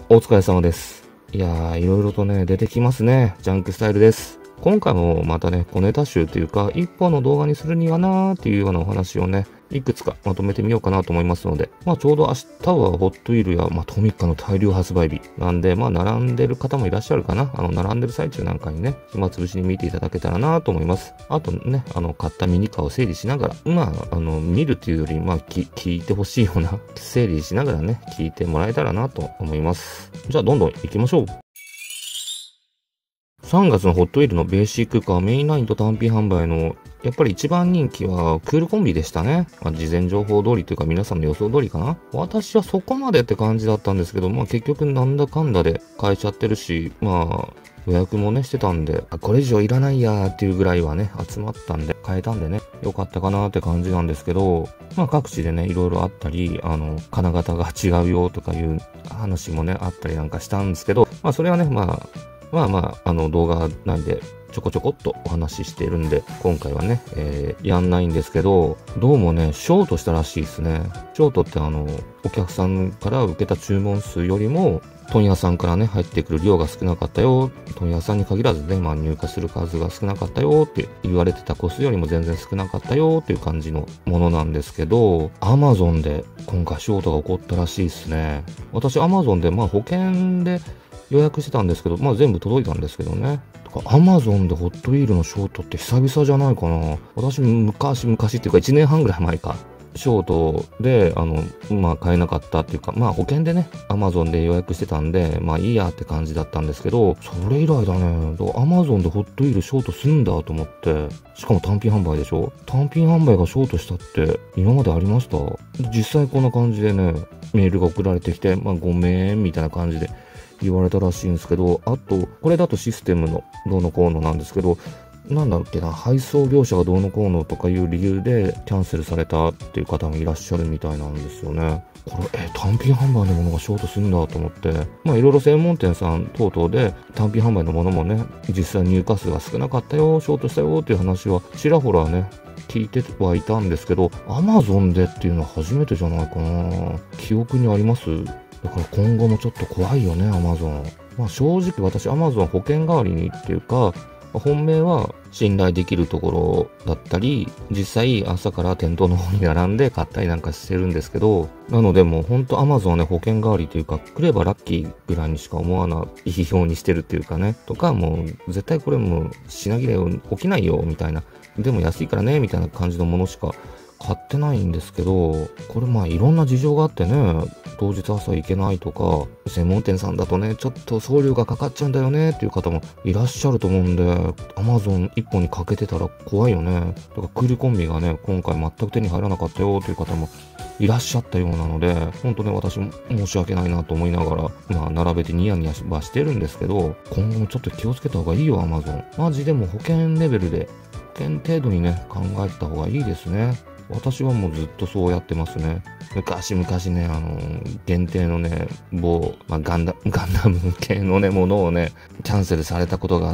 お疲れ様です。いやー、いろいろとね、出てきますね。ジャンクスタイルです。今回もまたね、小ネタ集というか、一本の動画にするにはなーっていうようなお話をね、いくつかまとめてみようかなと思いますので、ちょうど明日はホットウィールや、トミカの大量発売日なんで、並んでる方もいらっしゃるかな。並んでる最中なんかにね、暇つぶしに見ていただけたらなと思います。あとね、買ったミニカーを整理しながら、見るというより、聞いてほしいような、整理しながらね、聞いてもらえたらなと思います。じゃあ、どんどん行きましょう。3月のホットウィールのベーシックカーメインラインと単品販売のやっぱり一番人気はクールコンビでしたね。事前情報通りというか皆さんの予想通りかな。私はそこまでって感じだったんですけど、結局なんだかんだで買えちゃってるし、予約もねしてたんで、これ以上いらないやーっていうぐらいはね、集まったんで、買えたんでね、よかったかなーって感じなんですけど、各地でね、いろいろあったり、金型が違うよとかいう話もね、あったりなんかしたんですけど、それはね、動画内でちょこちょこっとお話ししているんで、今回はね、やんないんですけど、どうもね、ショートしたらしいですね。ショートってお客さんから受けた注文数よりも、問屋さんからね、入ってくる量が少なかったよ。問屋さんに限らずね、入荷する数が少なかったよって言われてた個数よりも全然少なかったよっていう感じのものなんですけど、Amazon で今回ショートが起こったらしいですね。私 Amazon で保険で予約してたんですけど、全部届いたんですけどね。Amazon でホットウィールのショートって久々じゃないかな。私昔っていうか1年半ぐらい前か。ショートで、買えなかったっていうか、保険でね、Amazon で予約してたんで、いいやって感じだったんですけど、それ以来だね。Amazon でホットウィールショートすんだと思って、しかも単品販売でしょ？単品販売がショートしたって今までありました？実際こんな感じでね、メールが送られてきて、ごめんみたいな感じで言われたらしいんですけど、あと、これだとシステムのどうのこうのなんですけど、なんだっけな、配送業者がどうのこうのとかいう理由でキャンセルされたっていう方もいらっしゃるみたいなんですよね。これ、単品販売のものがショートするんだと思って、いろいろ専門店さん等々で単品販売のものもね、実際入荷数が少なかったよ、ショートしたよっていう話はちらほらね、聞いてはいたんですけど、Amazon でっていうのは初めてじゃないかな。記憶にあります？だから今後もちょっと怖いよね、Amazon。正直私 Amazon 保険代わりにっていうか、本命は信頼できるところだったり、実際朝から店頭の方に並んで買ったりなんかしてるんですけど、なのでもうほんと Amazon ね、保険代わりというか、来ればラッキーぐらいにしか思わないようにしてるっていうかね、とかもう絶対これもう品切れ起きないよみたいな、でも安いからねみたいな感じのものしか買ってないんですけど、これいろんな事情があってね、当日朝行けないとか、専門店さんだとね、ちょっと送料がかかっちゃうんだよねっていう方もいらっしゃると思うんで、Amazon 一本にかけてたら怖いよね。だからクールコンビがね、今回全く手に入らなかったよという方もいらっしゃったようなので、本当ね、私も申し訳ないなと思いながら、並べてニヤニヤはしてるんですけど、今後もちょっと気をつけた方がいいよ、Amazon。マジでも保険レベルで、保険程度にね、考えた方がいいですね。私はもうずっとそうやってますね。昔ね、限定のね、ガンダム系のね、ものをね、キャンセルされたことがあって、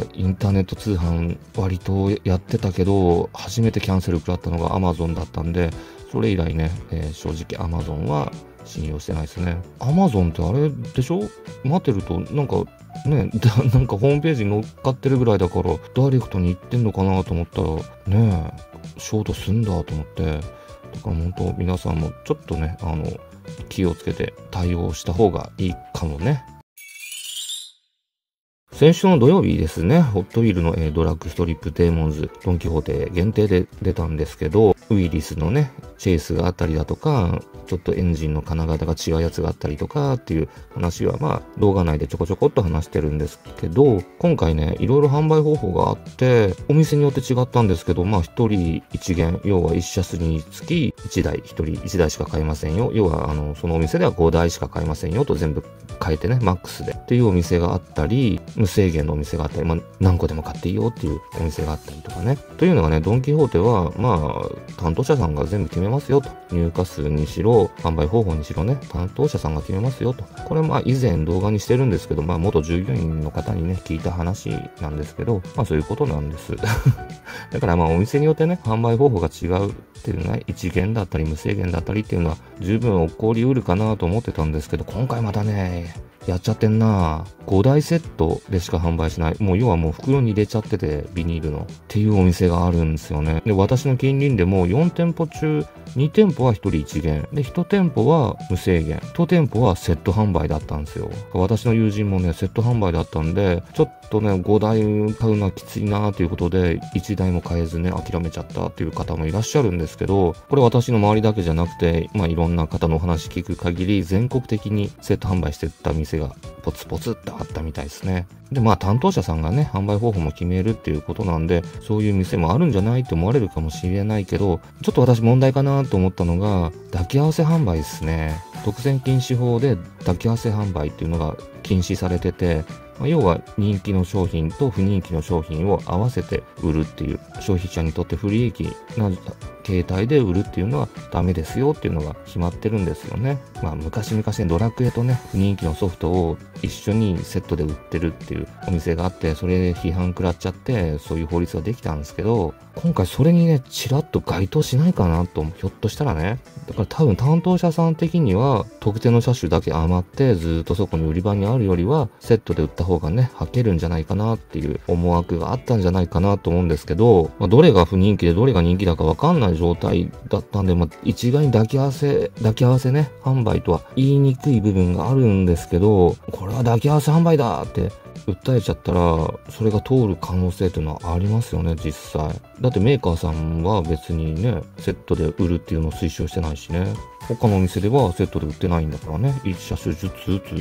インターネット通販割とやってたけど、初めてキャンセル食らったのが Amazon だったんで、それ以来ね、正直 Amazon は信用してないですね。Amazon ってあれでしょ？待ってると、なんかね、なんかホームページに乗っかってるぐらいだから、ダイレクトに行ってんのかなと思ったら、ねショートすんだと思って、だから本当皆さんもちょっとね、気をつけて対応した方がいいかもね。先週の土曜日ですね、ホットウィールの、ドラッグストリップデーモンズ、ドンキホーテ限定で出たんですけど、ウィリスのね、チェイスがあったりだとか、ちょっとエンジンの金型が違うやつがあったりとかっていう話は動画内でちょこちょこっと話してるんですけど、今回ね、いろいろ販売方法があって、お店によって違ったんですけど、一人一元、要は一車数につき一台、一人一台しか買えませんよ。要はそのお店では5台しか買えませんよと全部変えてね、マックスでっていうお店があったり、無制限のお店があったり、何個でも買っていいよっていうお店があったりとかね。というのがね、ドンキホーテは、担当者さんが全部決めますよと。入荷数にしろ、販売方法にしろね、担当者さんが決めますよと。これ以前動画にしてるんですけど、元従業員の方にね、聞いた話なんですけど、そういうことなんです。だからお店によってね、販売方法が違うっていうね、一元だったり無制限だったりっていうのは十分起こりうるかなと思ってたんですけど、今回またね、 やっちゃってんな。5台セットでしか販売しない。もう要はもう袋に入れちゃってて、ビニールの。っていうお店があるんですよね。で、私の近隣でも4店舗中、2店舗は1人1元。で、1店舗は無制限。1店舗はセット販売だったんですよ。私の友人もね、セット販売だったんで、ちょっとね、5台買うのはきついなということで、1台も買えずね、諦めちゃったっていう方もいらっしゃるんですけど、これ私の周りだけじゃなくて、いろんな方のお話聞く限り、全国的にセット販売してた店がポツポツってあったみたいですね。で、担当者さんがね、販売方法も決めるっていうことなんで、そういう店もあるんじゃないって思われるかもしれないけど、ちょっと私問題かなと思ったのが、抱き合わせ販売ですね。独占禁止法で抱き合わせ販売っていうのが禁止されてて、要は人気の商品と不人気の商品を合わせて売るっていう、消費者にとって不利益な形態で売るっていうのはダメですよっていうのが決まってるんですよね。昔々ね、ドラクエとね、不人気のソフトを一緒にセットで売ってるっていうお店があって、それで批判食らっちゃって、そういう法律ができたんですけど、今回それにね、ちらっと該当しないかなと、ひょっとしたらね。だから多分担当者さん的には、特定の車種だけ余って、ずっとそこに売り場にあるよりは、セットで売った方がね、履けるんじゃないかなっていう思惑があったんじゃないかなと思うんですけど、どれが不人気でどれが人気だかわかんない状態だったんで、一概に抱き合わせね、販売とは言いにくい部分があるんですけど、これは抱き合わせ販売だって訴えちゃったら、それが通る可能性というのはありますよね、実際。だってメーカーさんは別にね、セットで売るっていうのを推奨してないしね。他のお店ではセットで売ってないんだからね、1車種ずつ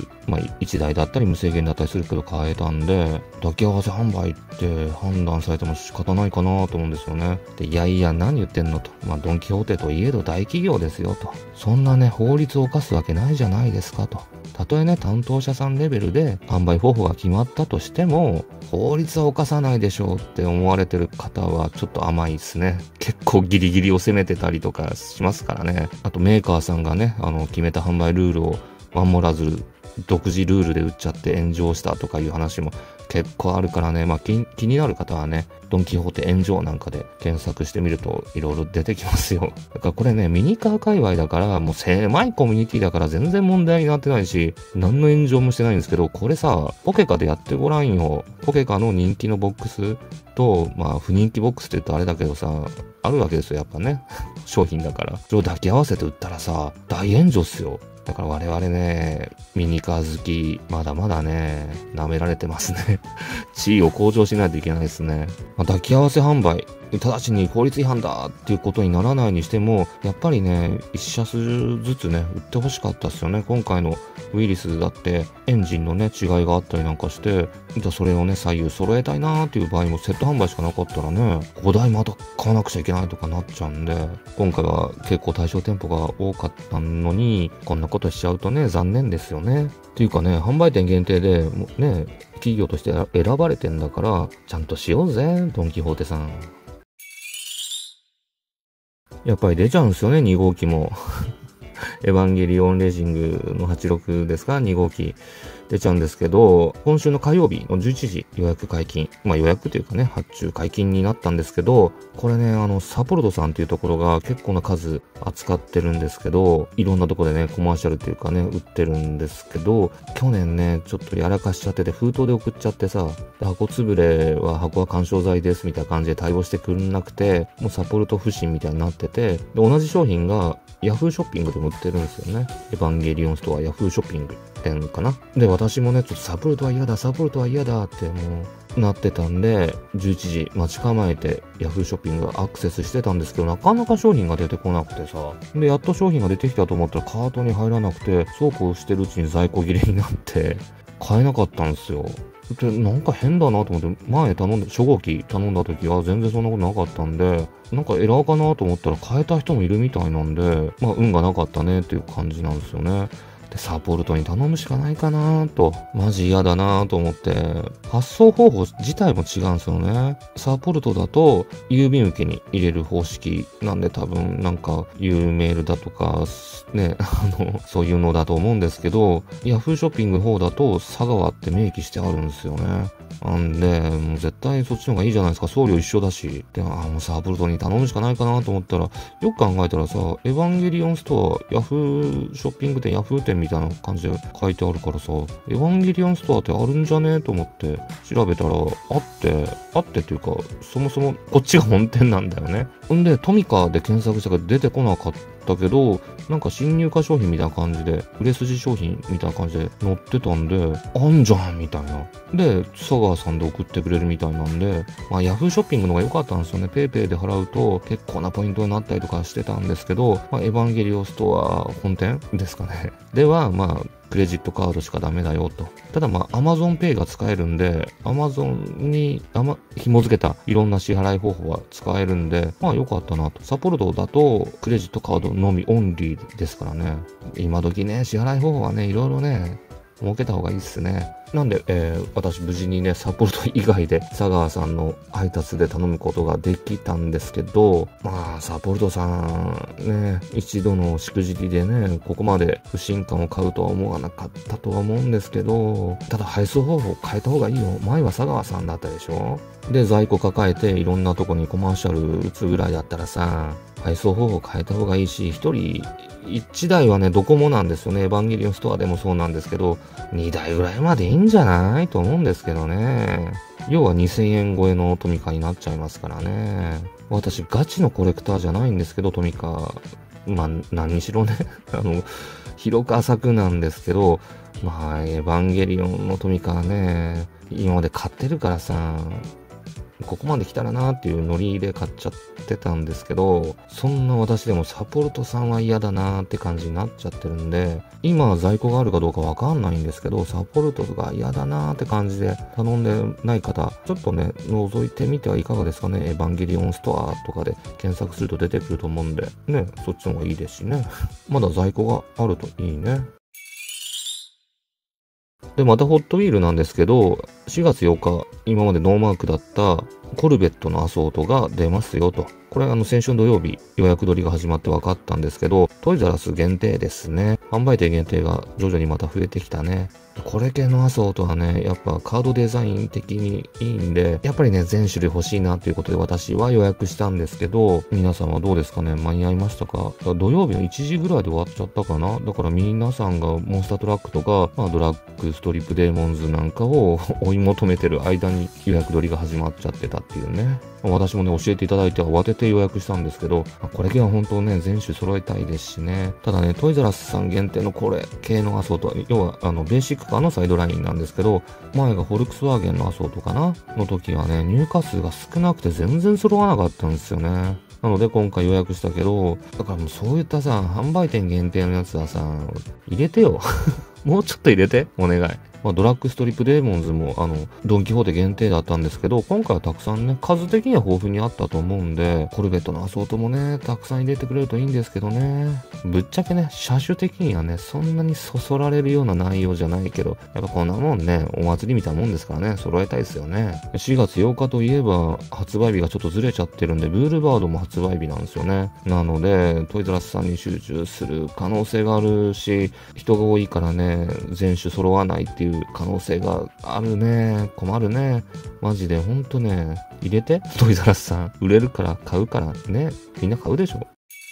1台だったり無制限だったりするけど買えたんで、抱き合わせ販売って判断されても仕方ないかなと思うんですよね。で、いやいや何言ってんのと。ドンキホーテといえど大企業ですよと。そんなね、法律を犯すわけないじゃないですかと。たとえね、担当者さんレベルで販売方法が決まったとしても、法律は犯さないでしょうって思われてる方はちょっと甘いですね。結構ギリギリを攻めてたりとかしますからね。あとメーカーさんがね、決めた販売ルールを守らず、独自ルールで売っちゃって炎上したとかいう話も結構あるからね、気になる方はね、ドンキホーテ炎上なんかで検索してみるといろいろ出てきますよ。だからこれね、ミニカー界隈だから、もう狭いコミュニティだから全然問題になってないし、何の炎上もしてないんですけど、これさ、ポケカでやってごらんよ。ポケカの人気のボックスと、不人気ボックスって言うとあれだけどさ、あるわけですよ、やっぱね。商品だから。それを抱き合わせて売ったらさ、大炎上っすよ。だから我々ね、ミニカー好き、まだまだね、舐められてますね。地位を向上しないといけないですね。抱き合わせ販売、直ちに法律違反だっていうことにならないにしても、やっぱりね、一車種ずつね、売ってほしかったですよね。今回のウイリスだってエンジンのね、違いがあったりなんかして、それをね、左右揃えたいなーっていう場合もセット販売しかなかったらね、5台また買わなくちゃいけないとかなっちゃうんで、今回は結構対象店舗が多かったのに、こんなことしちゃうとね、残念ですよね。っていうかね、販売店限定で、もうね、企業として選ばれてんだから、ちゃんとしようぜ、ドンキホーテさん。やっぱり出ちゃうんですよね、2号機も。エヴァンゲリオンレーシングの86ですか、2号機出ちゃうんですけど、今週の火曜日の11時予約解禁。予約というかね、発注解禁になったんですけど、これね、サポルトさんっていうところが結構な数扱ってるんですけど、いろんなところでね、コマーシャルっていうかね、売ってるんですけど、去年ね、ちょっとやらかしちゃってて、封筒で送っちゃってさ、箱潰れは箱は干渉剤ですみたいな感じで対応してくれなくて、もうサポルト不審みたいになってて、で同じ商品がヤフーショッピングでも売ってるんですよね。エヴァンゲリオンストアヤフーショッピング店かな。で、私もね、ちょっとサポルトは嫌だってもうなってたんで、11時待ち構えてヤフーショッピングアクセスしてたんですけど、なかなか商品が出てこなくてさ。で、やっと商品が出てきたと思ったらカートに入らなくて、そうこうしてるうちに在庫切れになって、買えなかったんですよ。で、なんか変だなと思って、前初号機頼んだ時は全然そんなことなかったんで、なんかエラーかなと思ったら変えた人もいるみたいなんで、運がなかったねっていう感じなんですよね。で、サポルトに頼むしかないかなと、マジ嫌だなと思って、発送方法自体も違うんですよね。サポルトだと郵便受けに入れる方式なんで多分なんか U メールだとかね、そういうのだと思うんですけど、ヤフーショッピングの方だと佐川って明記してあるんですよね。 なんで、もう絶対そっちの方がいいじゃないですか。送料一緒だし。で、もうサポルトに頼むしかないかなと思ったら、よく考えたらさ、エヴァンゲリオンストア、ヤフーショッピング店、ヤフー店みたいな感じで書いてあるからさ、エヴァンゲリオンストアってあるんじゃねえと思って調べたら、あってっていうか、そもそもこっちが本店なんだよね。んで、トミカで検索したけど出てこなかったけど、なんか新入荷商品みたいな感じで、売れ筋商品みたいな感じで載ってたんで、あんじゃんみたいな。で、佐川さんで送ってくれるみたいなんで、まあヤフーショッピングの方が良かったんですよね。ペイペイで払うと結構なポイントになったりとかしてたんですけど、まあエヴァンゲリオンストア本店ですかね。では、まあ、クレジットカードしかダメだよと。ただまあ Amazon Pay が使えるんで、Amazon に紐付けたいろんな支払い方法が使えるんで、まあ良かったなと。サポルトだとクレジットカードのみオンリーですからね。今時ね、支払い方法はね、いろいろね、設けた方がいいっすね。なんで、私無事にね、サポルト以外で佐川さんの配達で頼むことができたんですけど、まあ、サポルトさんね、一度のしくじりでね、ここまで不信感を買うとは思わなかったとは思うんですけど、ただ配送方法変えた方がいいよ。前は佐川さんだったでしょ？で、在庫抱えていろんなとこにコマーシャル打つぐらいだったらさ、配送方法変えた方がいいし、一人1台はね、ドコモなんですよね。エヴァンゲリオンストアでもそうなんですけど、2台ぐらいまでいいんじゃないと思うんですけどね。要は2000円超えのトミカになっちゃいますからね。私、ガチのコレクターじゃないんですけど、トミカ。まあ、何にしろね。広く浅くなんですけど、まあ、エヴァンゲリオンのトミカはね、今まで買ってるからさ、ここまで来たらなっていうノリで買っちゃってたんですけど、そんな私でもサポルトさんは嫌だなって感じになっちゃってるんで、今在庫があるかどうかわかんないんですけど、サポルトが嫌だなって感じで頼んでない方、ちょっとね、覗いてみてはいかがですかね。エヴァンゲリオンストアとかで検索すると出てくると思うんで、ね、そっちの方がいいですしね。まだ在庫があるといいね。で、またホットウィールなんですけど、4月8日、今までノーマークだったコルベットのアソートが出ますよと。これ先週土曜日予約取りが始まって分かったんですけど、トイザらス限定ですね。販売店限定が徐々にまた増えてきたね。これ系のアソートはね、やっぱカードデザイン的にいいんで、やっぱりね、全種類欲しいなということで私は予約したんですけど、皆さんはどうですかね？間に合いましたか？土曜日の1時ぐらいで終わっちゃったかな？だから皆さんがモンスタートラックとか、まあドラッグストリップデーモンズなんかを追い求めてる間に予約取りが始まっちゃってたっていうね。私もね、教えていただいて慌てて予約したんですけど、これ系は本当ね、全種揃えたいですしね。ただね、トイザらスさん限定のこれ系のアソートは、要はベーシックカーのサイドラインなんですけど、前がフォルクスワーゲンのアソートかなの時はね、入荷数が少なくて全然揃わなかったんですよね。なので今回予約したけど、だからもうそういったさ、販売店限定のやつはさ、入れてよ。もうちょっと入れて、お願い。まあ、ドラッグストリップデーモンズもドンキホーテ限定だったんですけど、今回はたくさんね、数的には豊富にあったと思うんで、コルベットのアソートもね、たくさん入れてくれるといいんですけどね。ぶっちゃけね、車種的にはね、そんなにそそられるような内容じゃないけど、やっぱこんなもんね、お祭りみたいなもんですからね、揃えたいですよね。4月8日といえば、発売日がちょっとずれちゃってるんで、ブールバードも発売日なんですよね。なので、トイザらスさんに集中する可能性があるし、人が多いからね、全種揃わないっていう可能性があるね。困るね。マジでほんとね、入れて。トイザらスさん。売れるから買うからね。みんな買うでしょ。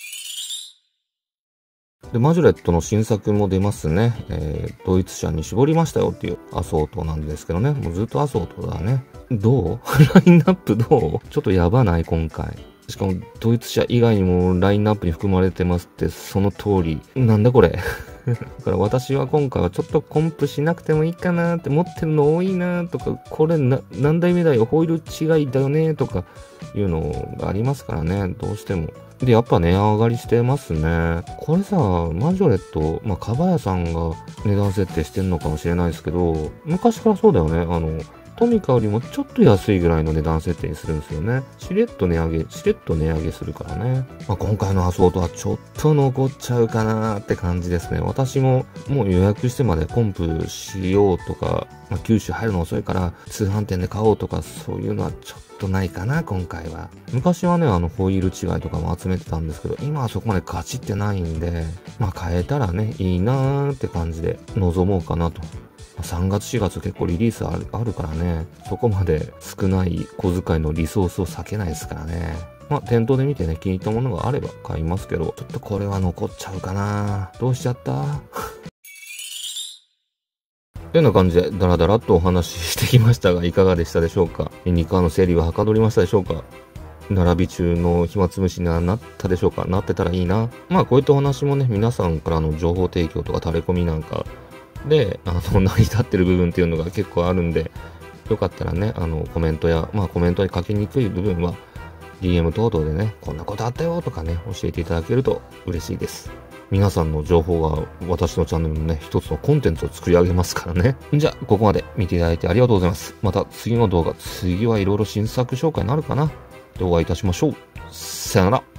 で、マジョレットの新作も出ますね。ドイツ車に絞りましたよっていうアソートなんですけどね。もうずっとアソートだね。どうラインナップどう？ちょっとやばない今回。しかもドイツ車以外にもラインナップに含まれてますってその通り。なんだこれ。だから私は今回はちょっとコンプしなくてもいいかなって持ってるの多いなとか、これ何台目だよ、ホイール違いだよねとかいうのがありますからね、どうしても。で、やっぱ値上がりしてますね。これさ、マジョレット、まあ、かばやさんが値段設定してんのかもしれないですけど、昔からそうだよね。トミカよりもちょっと安いぐらいの値段設定にするんですよね。しれっと値上げするからね。まあ、今回のアソートはちょっと残っちゃうかなって感じですね。私ももう予約してまでコンプしようとか、まあ、九州入るの遅いから通販店で買おうとかそういうのはちょっとないかな、今回は。昔はね、ホイール違いとかも集めてたんですけど、今はそこまでガチってないんで、まあ変えたらね、いいなーって感じで臨もうかなと。 3月4月結構リリースあるからね、そこまで少ない小遣いのリソースを避けないですからね。まあ、店頭で見てね、気に入ったものがあれば買いますけど、ちょっとこれは残っちゃうかな。どうしちゃったというような感じでダラダラとお話ししてきましたが、いかがでしたでしょうか。ニカの整理ははかどりましたでしょうか。並び中の暇つぶしにはなったでしょうか。なってたらいいな。まあこういったお話もね、皆さんからの情報提供とか垂れ込みなんかで、成り立ってる部分っていうのが結構あるんで、よかったらね、コメントや、まあコメントに書きにくい部分は、DM 等々でね、こんなことあったよとかね、教えていただけると嬉しいです。皆さんの情報が私のチャンネルのね、一つのコンテンツを作り上げますからね。じゃあ、ここまで見ていただいてありがとうございます。また次の動画、次はいろいろ新作紹介になるかな。でお会いいたしましょう。さよなら。